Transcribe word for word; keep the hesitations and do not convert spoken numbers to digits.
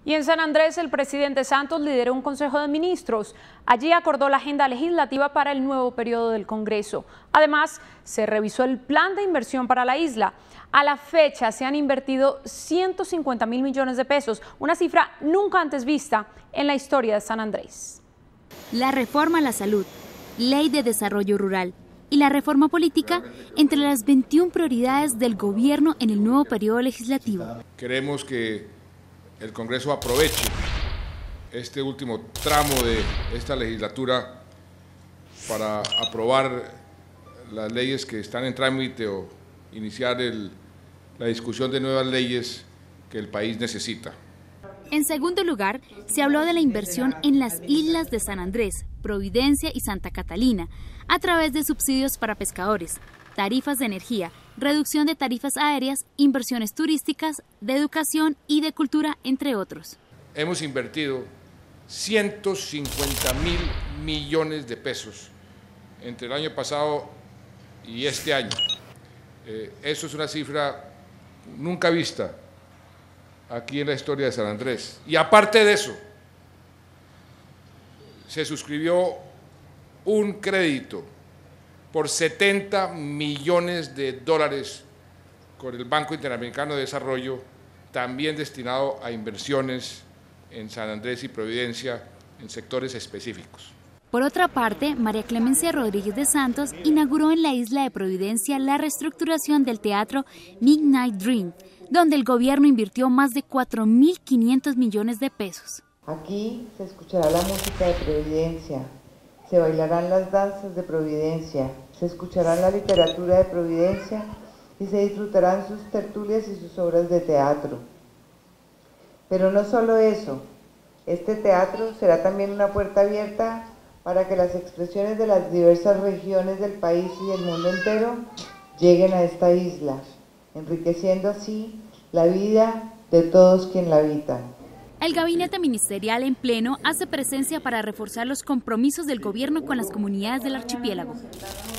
Y en San Andrés, el presidente Santos lideró un consejo de ministros. Allí acordó la agenda legislativa para el nuevo periodo del Congreso. Además, se revisó el plan de inversión para la isla. A la fecha se han invertido ciento cincuenta mil millones de pesos, una cifra nunca antes vista en la historia de San Andrés. La reforma a la salud, ley de desarrollo rural y la reforma política entre las veintiuna prioridades del gobierno en el nuevo periodo legislativo. Queremos que el Congreso aproveche este último tramo de esta legislatura para aprobar las leyes que están en trámite o iniciar el, la discusión de nuevas leyes que el país necesita. En segundo lugar, se habló de la inversión en las islas de San Andrés, Providencia y Santa Catalina, a través de subsidios para pescadores, tarifas de energía, reducción de tarifas aéreas, inversiones turísticas, de educación y de cultura, entre otros. Hemos invertido ciento cincuenta mil millones de pesos entre el año pasado y este año. Eh, eso es una cifra nunca vista aquí en la historia de San Andrés. Y aparte de eso, se suscribió un crédito por setenta millones de dólares con el Banco Interamericano de Desarrollo, también destinado a inversiones en San Andrés y Providencia en sectores específicos. Por otra parte, María Clemencia Rodríguez de Santos inauguró en la isla de Providencia la reestructuración del teatro Midnight Dream, donde el gobierno invirtió más de cuatro mil quinientos millones de pesos. Aquí se escuchará la música de Providencia, se bailarán las danzas de Providencia, se escuchará la literatura de Providencia y se disfrutarán sus tertulias y sus obras de teatro. Pero no solo eso, este teatro será también una puerta abierta para que las expresiones de las diversas regiones del país y del mundo entero lleguen a esta isla, enriqueciendo así la vida de todos quienes la habitan. El gabinete ministerial en pleno hace presencia para reforzar los compromisos del gobierno con las comunidades del archipiélago.